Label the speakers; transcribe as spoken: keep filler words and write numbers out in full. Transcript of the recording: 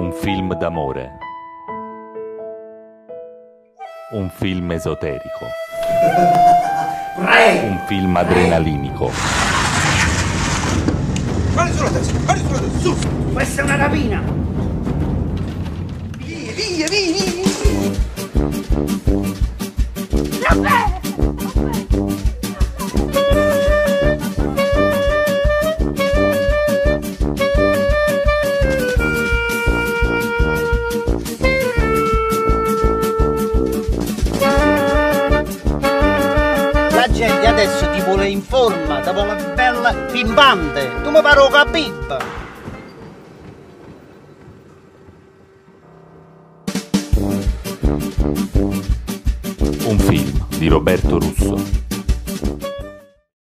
Speaker 1: Un film d'amore. Un film esoterico. Un film adrenalinico.
Speaker 2: Guarda sulla testa, guarda sulla testa, su!
Speaker 3: Questa è una rapina!
Speaker 2: Via, via, via, via!
Speaker 3: Vabbè!
Speaker 4: La gente adesso ti vuole in forma, ti vuole bella pimpante, tu mi pare un capib.
Speaker 1: Un film di Roberto Russo.